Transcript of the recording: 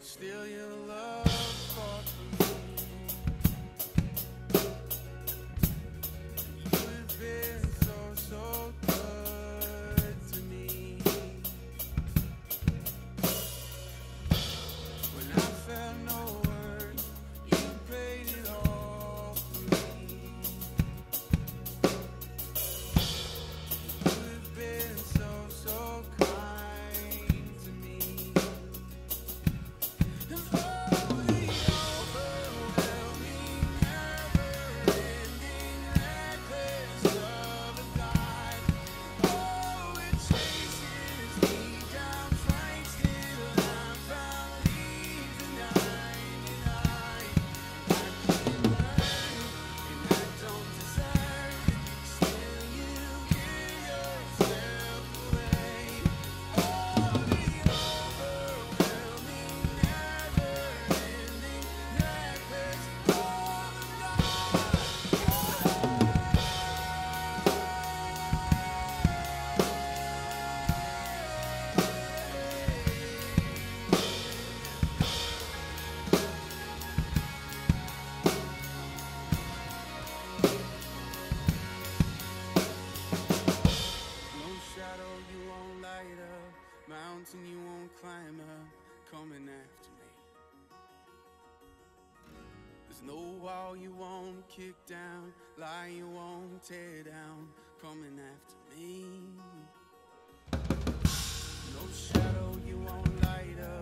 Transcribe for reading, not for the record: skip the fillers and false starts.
Still your love fought for me. You have been so good to me. When I felt no words, you paid it all for me. You have been so kind to me. And oh, the overwhelming, never-ending, reckless love of God. Oh, it chases me down, fights till I'm found, leaves the 99. I didn't earn, and I don't deserve it. Still, you give yourself away. Oh, the overwhelming, never-ending, reckless love of God. No shadow you won't light up, mountain you won't climb up, coming after me. There's no wall you won't kick down, lie you won't tear down, coming after me. No shadow you won't light up.